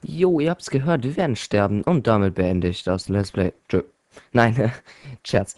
Jo, ihr habt's gehört, wir werden sterben und damit beende ich das Let's Play. Tschö. Nein, Scherz.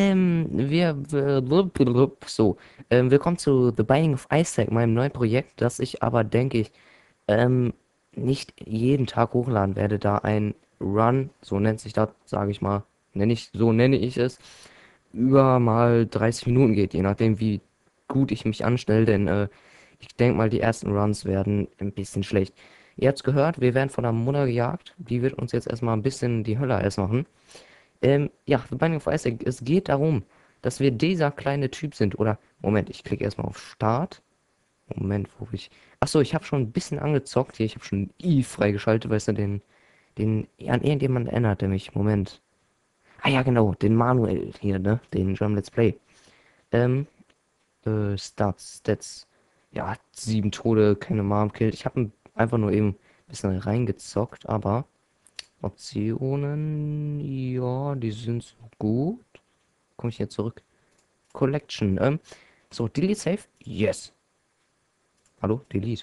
Willkommen zu The Binding of Isaac, meinem neuen Projekt, das ich aber, denke ich, ähm, nicht jeden Tag hochladen werde, da ein Run, so nennt sich das, sage ich mal, so nenne ich es, über mal 30 Minuten geht, je nachdem, wie gut ich mich anstelle, denn ich denke mal, die ersten Runs werden ein bisschen schlecht. Ihr habt's gehört, wir werden von der Mutter gejagt. Die wird uns jetzt erstmal ein bisschen die Hölle heiß machen. Ja, The Binding of Isaac, es geht darum, dass wir dieser kleine Typ sind. Oder, Moment, ich klicke erstmal auf Start. Moment, wo ich. Achso, ich habe schon ein bisschen angezockt hier. Ich habe schon I freigeschaltet, weißt du, den an irgendjemand erinnert er mich. Moment. Ah ja, genau, den Manuel hier, ne? Den German Let's Play. Ähm, Stats. Ja, 7 Tode, keine Mom killed. Ich habe einfach nur eben ein bisschen reingezockt, aber Optionen, ja, die sind so gut. Komme ich hier zurück? Collection, so, Delete Save? Yes. Hallo, Delete.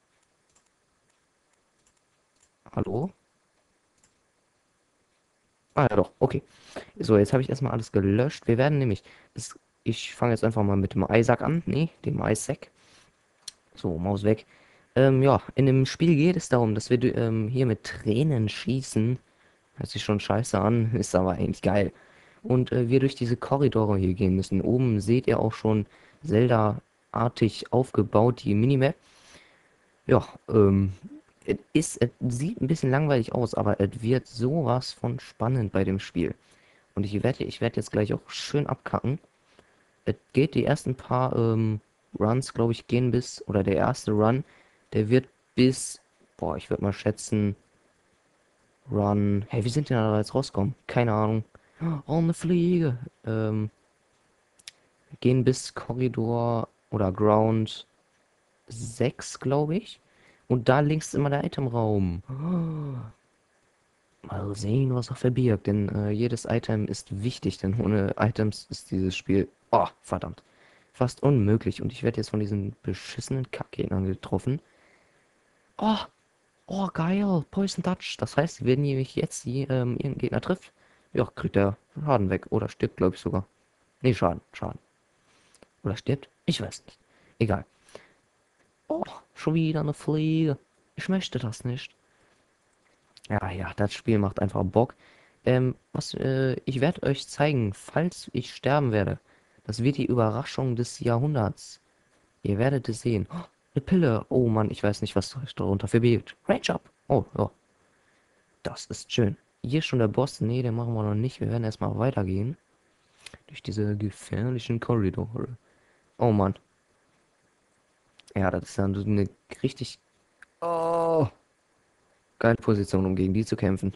Hallo? Ah ja doch, okay. So, jetzt habe ich erstmal alles gelöscht. Wir werden nämlich, ich fange jetzt einfach mal mit dem Isaac an. Nee, dem Isaac. So, Maus weg. Ja, in dem Spiel geht es darum, dass wir hier mit Tränen schießen. Hört sich schon scheiße an, ist aber eigentlich geil. Und wir durch diese Korridore hier gehen müssen. Oben seht ihr auch schon Zelda-artig aufgebaut, die Minimap. Ja, es sieht ein bisschen langweilig aus, aber es wird sowas von spannend bei dem Spiel. Und ich werde jetzt gleich auch schön abkacken. Es geht die ersten paar Runs, glaube ich, gehen bis, oder der erste Run, der wird bis, boah, ich würde mal schätzen, Run. Hey, wie sind denn da jetzt rausgekommen? Keine Ahnung. Oh, eine Fliege. Gehen bis Korridor oder Ground 6, glaube ich. Und da links ist immer der Itemraum. Mal sehen, was er verbirgt, denn jedes Item ist wichtig, denn ohne Items ist dieses Spiel, oh, verdammt, fast unmöglich. Und ich werde jetzt von diesen beschissenen Kackgegnern getroffen. Oh, oh, geil, Poison Touch. Das heißt, wenn ihr mich jetzt irgendeinen Gegner trifft, ja, kriegt er Schaden weg. Oder stirbt, glaube ich sogar. Nee, Schaden. Oder stirbt? Ich weiß nicht. Egal. Oh, schon wieder eine Fliege. Ich möchte das nicht. Ja, ja, das Spiel macht einfach Bock. Ich werde euch zeigen, falls ich sterben werde. Das wird die Überraschung des Jahrhunderts. Ihr werdet es sehen. Oh, eine Pille. Oh Mann, ich weiß nicht, was euch darunter verbirgt. Range up. Oh, ja, das ist schön. Hier ist schon der Boss. Nee, den machen wir noch nicht. Wir werden erstmal weitergehen. Durch diese gefährlichen Korridore. Oh Mann. Ja, das ist dann so eine richtig oh, geile Position, um gegen die zu kämpfen.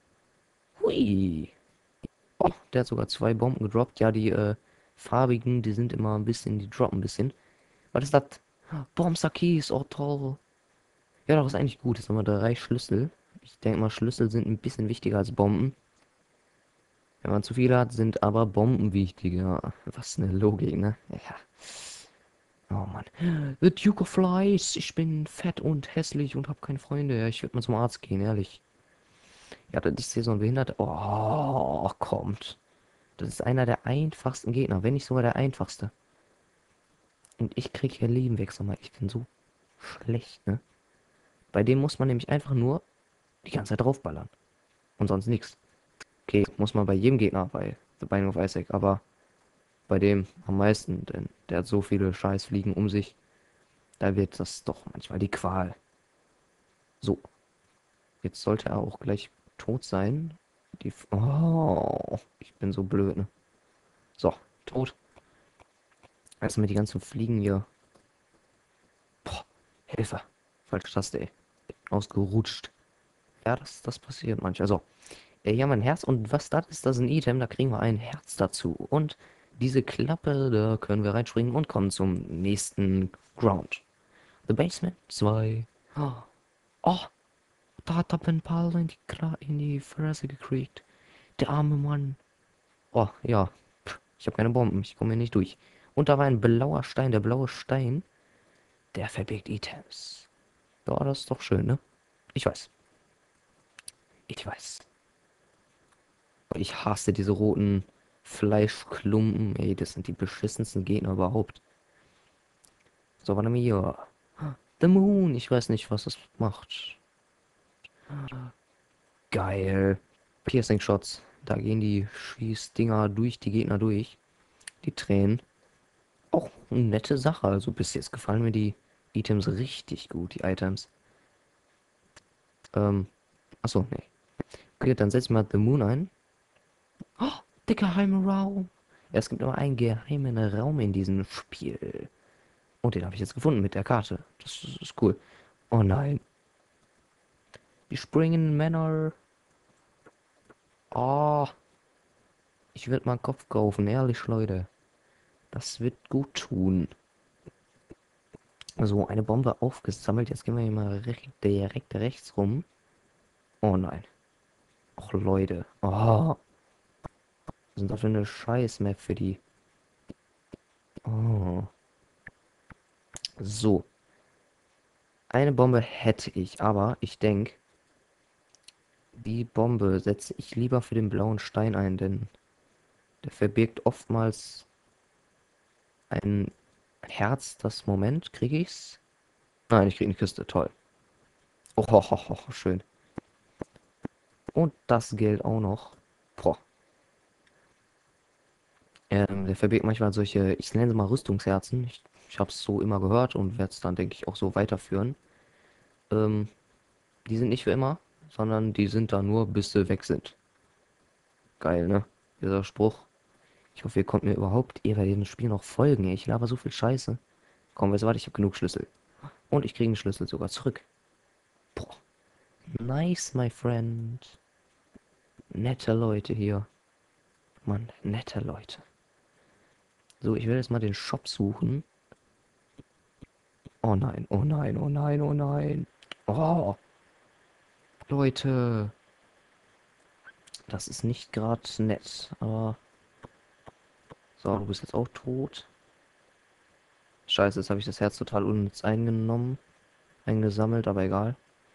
Hui. Oh, der hat sogar 2 Bomben gedroppt. Ja, die farbigen, die sind immer ein bisschen, die droppen ein bisschen. Was ist das? Bombsakis, oh toll. Ja, das ist eigentlich gut. Jetzt haben wir 3 Schlüssel. Ich denke mal, Schlüssel sind ein bisschen wichtiger als Bomben. Wenn man zu viele hat, sind aber Bomben wichtiger. Was eine Logik, ne? Ja. Oh Mann. The Duke of Flies. Ich bin fett und hässlich und habe keine Freunde. Ja, ich würde mal zum Arzt gehen, ehrlich. Ja, das ist hier so ein Behinderter. Oh, kommt. Das ist einer der einfachsten Gegner, wenn nicht sogar der einfachste. Und ich krieg hier Leben weg, sag mal, ich bin so schlecht, ne? Bei dem muss man nämlich einfach nur die ganze Zeit draufballern. Und sonst nichts. Okay, muss man bei jedem Gegner bei The Binding of Isaac, aber bei dem am meisten, denn der hat so viele Scheißfliegen um sich. Da wird das doch manchmal die Qual. So, jetzt sollte er auch gleich tot sein. Oh, ich bin so blöd, ne? So, tot. Erstmal die ganzen Fliegen hier. Boah, Hilfe. Falsche Taste, ey. Ausgerutscht. Ja, das passiert manchmal. So, hier haben wir ein Herz. Und was das ist ein Item. Da kriegen wir ein Herz dazu. Und diese Klappe, da können wir reinspringen und kommen zum nächsten Ground. The Basement 2. Oh, oh, da hat er einen Ball in die Fresse gekriegt. Der arme Mann. Oh, ja. Ich habe keine Bomben. Ich komme hier nicht durch. Und da war ein blauer Stein. Der blaue Stein, der verbirgt Items. Ja, das ist doch schön, ne? Ich weiß. Ich weiß. Ich hasse diese roten Fleischklumpen. Ey, das sind die beschissensten Gegner überhaupt. So, warte mal hier. The Moon. Ich weiß nicht, was das macht. Geil. Piercing Shots. Da gehen die Schießdinger durch die Gegner durch. Die Tränen. Auch eine nette Sache. Also bis jetzt gefallen mir die Items richtig gut, die Items. Achso, nee. Okay, dann setz ich mal The Moon ein. Oh, der geheime Raum. Ja, es gibt nur einen geheimen Raum in diesem Spiel. Und den habe ich jetzt gefunden mit der Karte. Das ist cool. Oh nein. Die springenden Männer. Oh, ich würde mal einen Kopf kaufen, ehrlich, Leute. Das wird gut tun. So, eine Bombe aufgesammelt. Jetzt gehen wir hier mal direkt rechts rum. Oh nein. Och, Leute. Oh, was sind das für eine Scheiß-Map für die? Oh. So. Eine Bombe hätte ich, aber ich denke, die Bombe setze ich lieber für den blauen Stein ein, denn der verbirgt oftmals ein Herz. Das Moment, kriege ich's? Nein, ich kriege eine Kiste, toll. Oh, ho, ho, ho, schön. Und das Geld auch noch. Boah. Der verbirgt manchmal solche, ich nenne sie mal Rüstungsherzen. Ich habe es so immer gehört und werde es dann, denke ich, auch so weiterführen. Ähm, Die sind nicht für immer, sondern die sind da nur, bis sie weg sind. Geil, ne? Dieser Spruch. Ich hoffe, ihr könnt mir überhaupt ihr bei dem Spiel noch folgen. Ey. Ich laber so viel Scheiße. Komm, weißt du, warte, ich habe genug Schlüssel. Und ich kriege einen Schlüssel sogar zurück. Boah. Nice, my friend. Nette Leute hier. Mann, nette Leute. So, ich will jetzt mal den Shop suchen. Oh nein, oh nein, oh nein, oh nein. Oh, Leute. Das ist nicht gerade nett. Aber. So, du bist jetzt auch tot. Scheiße, jetzt habe ich das Herz total unnütz eingesammelt, aber egal.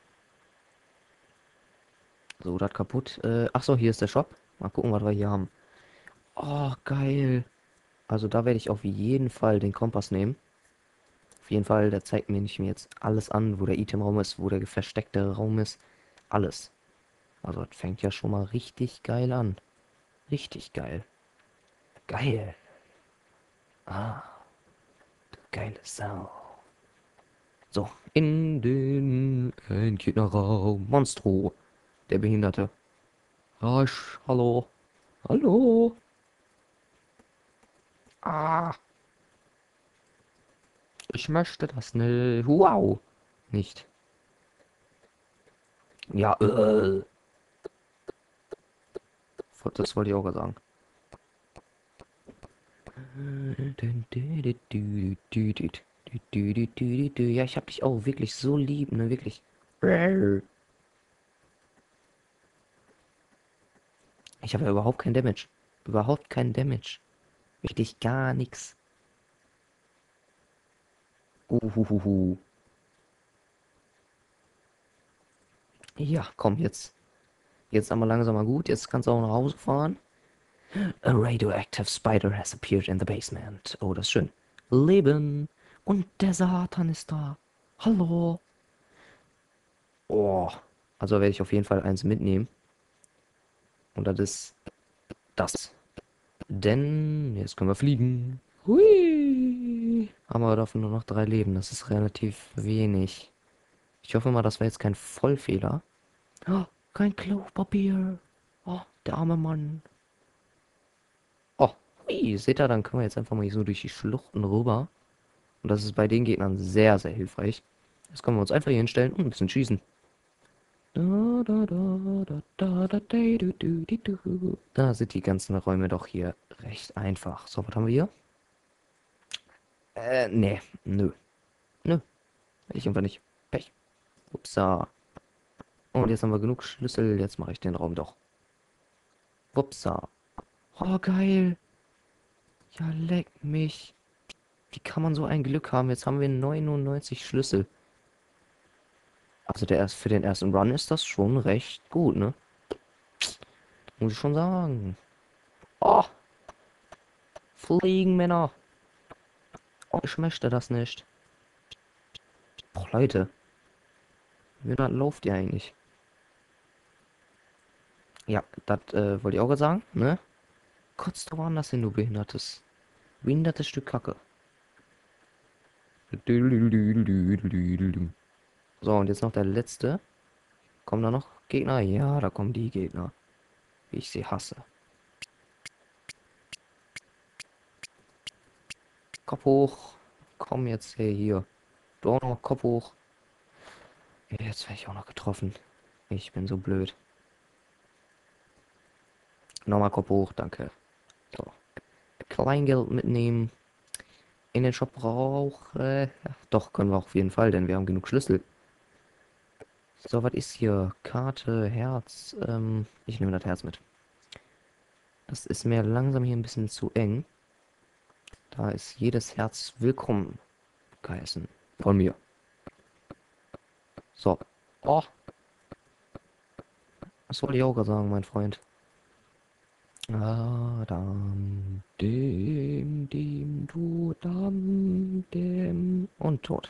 So, das kaputt. Ach so, hier ist der Shop. Mal gucken, was wir hier haben. Oh, geil. Also da werde ich auf jeden Fall den Kompass nehmen. Auf jeden Fall, der zeigt mir nicht mir jetzt alles an, wo der Itemraum ist, wo der versteckte Raum ist. Alles. Also das fängt ja schon mal richtig geil an. Richtig geil. Geil. Ah, geile Sau. So, in den Endgegnerraum. Monstro. Der Behinderte. Rasch, hallo. Hallo. Ah, ich möchte das nicht. Wow. Nicht. Ja, das wollte ich auch sagen. Ja, ich hab dich auch wirklich so lieb, ne, wirklich. Ich habe ja überhaupt kein Damage. Überhaupt kein Damage. Wirklich gar nichts. Uhuhuhu. Ja, komm, jetzt. Jetzt aber langsam mal gut. Jetzt kannst du auch nach Hause fahren. A radioactive spider has appeared in the basement. Oh, das ist schön. Leben. Und der Satan ist da. Hallo. Oh. Also werde ich auf jeden Fall eins mitnehmen. Und das ist das. Denn jetzt können wir fliegen. Hui. Haben wir dafür nur noch 3 Leben. Das ist relativ wenig. Ich hoffe mal, das war jetzt kein Vollfehler. Oh, kein Klopapier. Oh, der arme Mann. Oh, hui. Seht ihr, dann können wir jetzt einfach mal hier so durch die Schluchten rüber. Und das ist bei den Gegnern sehr, sehr hilfreich. Jetzt können wir uns einfach hier hinstellen und ein bisschen schießen. Da sind die ganzen Räume doch hier recht einfach. So, was haben wir hier? Nee. Nö. Nö. Hätte ich einfach nicht. Pech. Upsa. Und jetzt haben wir genug Schlüssel. Jetzt mache ich den Raum doch. Upsa. Oh, geil. Ja, leck mich. Wie kann man so ein Glück haben? Jetzt haben wir 99 Schlüssel. Also für den ersten Run ist das schon recht gut, ne? Muss ich schon sagen. Oh, fliegen, Männer. Oh, ich möchte das nicht. Boah, Leute, wie weit lauft ihr eigentlich? Ja, das wollte ich auch gerade sagen, ne? Kotzt doch woanders hin, du behindertes Stück Kacke. So, und jetzt noch der letzte. Kommen da noch Gegner? Ja, da kommen die Gegner. Wie ich sie hasse. Kopf hoch. Komm jetzt hier. Du auch noch Kopf hoch. Jetzt werde ich auch noch getroffen. Ich bin so blöd. Nochmal Kopf hoch, danke. So. Kleingeld mitnehmen. In den Shop brauche. Ja, doch, können wir auf jeden Fall, denn wir haben genug Schlüssel. So, was ist hier? Karte, Herz. Ich nehme das Herz mit. Das ist mir langsam hier ein bisschen zu eng. Da ist jedes Herz willkommen geheißen. Von mir. So. Oh, was wollte ich auch gerade sagen, mein Freund? Adam, dem, du, dem und tot.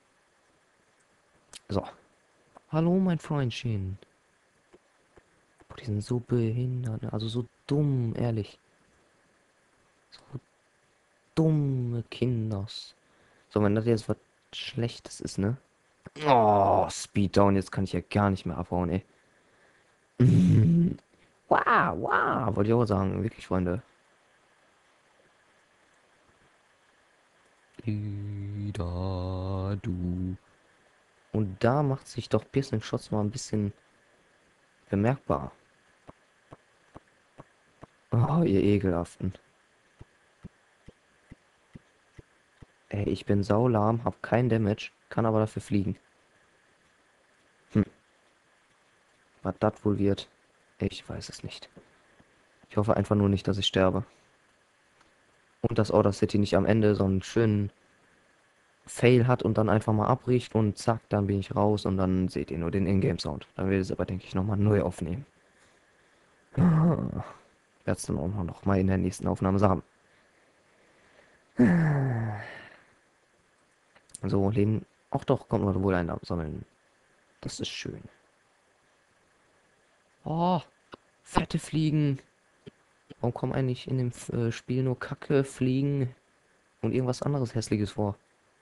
So. Hallo, mein Freundchen. Boah, die sind so behindert, ne? Also so dumm, ehrlich. So dumme Kinders. So, wenn das jetzt was Schlechtes ist, ne? Oh, Speeddown, jetzt kann ich ja gar nicht mehr abhauen, ey. Wow, wow, wollte ich auch sagen, wirklich, Freunde. Da, du. Und da macht sich doch Piercing Shots mal ein bisschen bemerkbar. Oh, ihr Ekelhaften. Ey, ich bin saulahm, hab kein Damage, kann aber dafür fliegen. Hm, was das wohl wird? Ich weiß es nicht. Ich hoffe einfach nur nicht, dass ich sterbe. Und dass Outer City nicht am Ende so einen schönen Fail hat und dann einfach mal abbricht und zack, dann bin ich raus und dann seht ihr nur den Ingame-Sound. Dann will ich es aber, denke ich, nochmal neu aufnehmen. Werde es dann auch noch mal in der nächsten Aufnahme sagen. So, Leben. Ach doch, kommt mal wohl ein sammeln. Das ist schön. Oh, fette Fliegen. Warum kommen eigentlich in dem Spiel nur Kacke, Fliegen und irgendwas anderes Hässliches vor?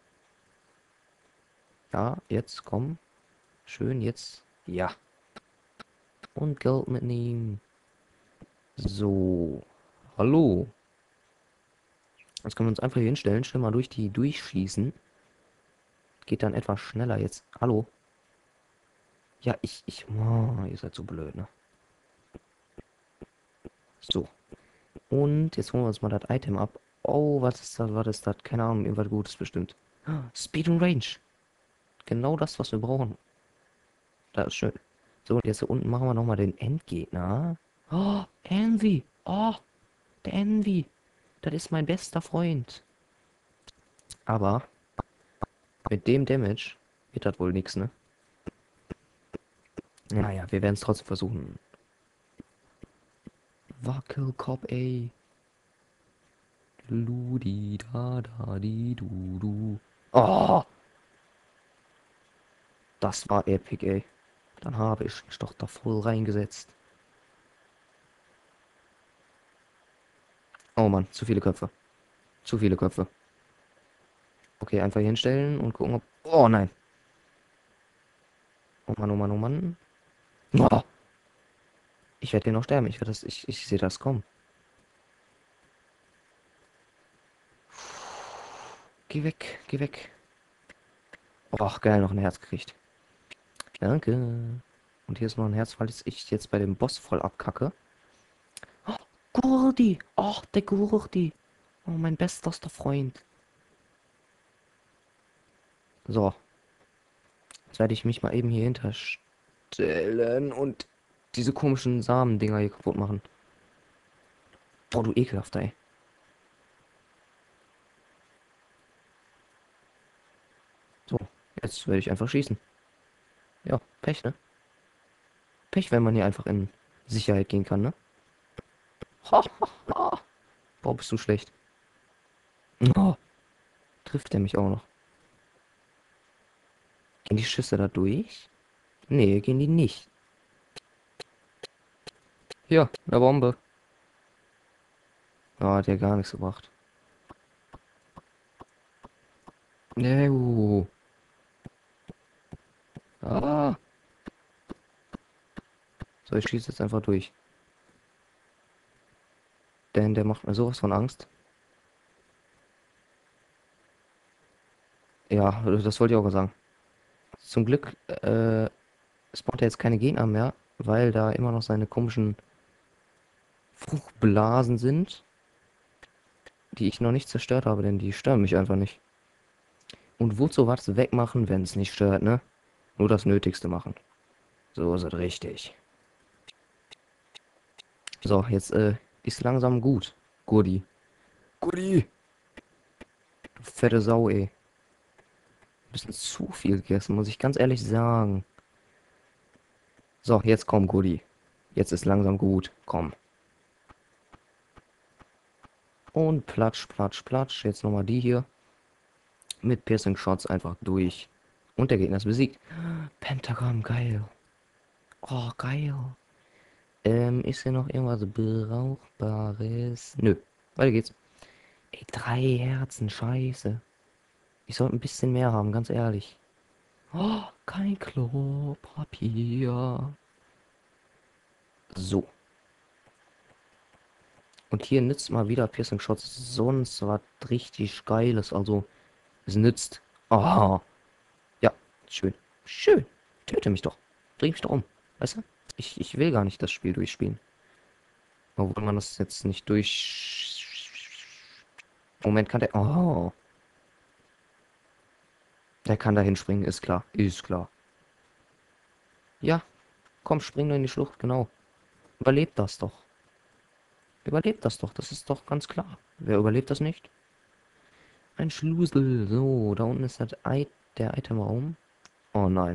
Ja, jetzt komm. Schön, jetzt. Ja. Und Geld mitnehmen. So. Hallo. Jetzt können wir uns einfach hier hinstellen, schnell mal durch die durchschießen. Geht dann etwas schneller jetzt. Hallo. Ja, oh, ihr seid so blöd, ne? So. Und jetzt holen wir uns mal das Item ab. Oh, was ist das? Was ist das? Keine Ahnung, irgendwas Gutes bestimmt. Speed und Range. Genau das, was wir brauchen. Das ist schön. So, und jetzt hier unten machen wir nochmal den Endgegner. Oh, Envy. Oh, der Envy. Das ist mein bester Freund. Aber mit dem Damage wird das wohl nichts, ne? Naja, wir werden es trotzdem versuchen. Wackelkopf, ey. Ludi, da, da, di, du, du. Oh, das war epic, ey. Dann habe ich mich doch da voll reingesetzt. Oh Mann, zu viele Köpfe. Zu viele Köpfe. Okay, einfach hier hinstellen und gucken, ob... Oh nein. Oh Mann, oh Mann, oh Mann. Oh, ich werde hier noch sterben. Ich sehe das kommen. Geh weg, geh weg. Oh, geil, noch ein Herz gekriegt. Danke. Und hier ist noch ein Herz, weil ich jetzt bei dem Boss voll abkacke. Oh, Gurdi. Oh, der Gurdi. Oh, mein bestester Freund. So, jetzt werde ich mich mal eben hier hinterstellen und diese komischen Samendinger hier kaputt machen. Boah, du ekelhafter, ey. So, jetzt werde ich einfach schießen. Ja, Pech, ne? Pech, wenn man hier einfach in Sicherheit gehen kann, ne? Boah, bist du schlecht. Oh, trifft er mich auch noch. Gehen die Schüsse da durch? Nee, gehen die nicht. Hier, eine Bombe. Ah, hat ja gar nichts gebracht. Nee, Ah. So, ich schieße jetzt einfach durch. Denn der macht mir sowas von Angst. Ja, das wollte ich auch sagen. Zum Glück spawnt er jetzt keine Gegner mehr, weil da immer noch seine komischen Fruchtblasen sind, die ich noch nicht zerstört habe, denn die stören mich einfach nicht. Und wozu was wegmachen, wenn es nicht stört, ne? Nur das Nötigste machen. So ist es richtig. So, jetzt ist langsam gut. Gurdi. Gurdi! Du fette Sau, ey. Ein bisschen zu viel gegessen, muss ich ganz ehrlich sagen. So, jetzt komm, Gurdi. Jetzt ist langsam gut. Komm. Und platsch, platsch, platsch. Jetzt nochmal die hier. Mit Piercing Shots einfach durch. Und der Gegner ist besiegt. Pentagramm, geil. Oh, geil. Ist hier noch irgendwas Brauchbares? Nö. Weiter geht's. Ey, 3 Herzen, scheiße. Ich sollte ein bisschen mehr haben, ganz ehrlich. Oh, kein Klopapier. So. Und hier nützt mal wieder Piercing Shots sonst was richtig Geiles. Also, es nützt. Oh, ja, schön. Schön. Töte mich doch. Dreh mich doch um. Weißt du? Ich will gar nicht das Spiel durchspielen. Obwohl man das jetzt nicht durch. Moment, kann der. Oh, der kann da hinspringen, ist klar. Ist klar. Ja, komm, spring nur in die Schlucht, genau. Überlebt das doch. Überlebt das doch, das ist doch ganz klar. Wer überlebt das nicht? Ein Schlusel. So, da unten ist der Itemraum. Oh nein.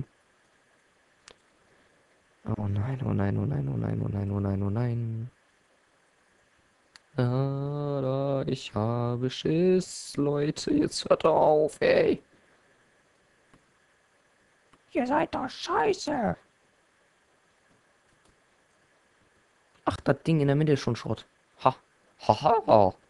Oh nein, oh nein, oh nein, oh nein, oh nein, oh nein, oh nein. Ich habe Schiss, Leute. Jetzt hört doch auf, ey. Ihr seid doch scheiße. Ach, das Ding in der Mitte ist schon Schrott. Ha. Ha, ha, ha.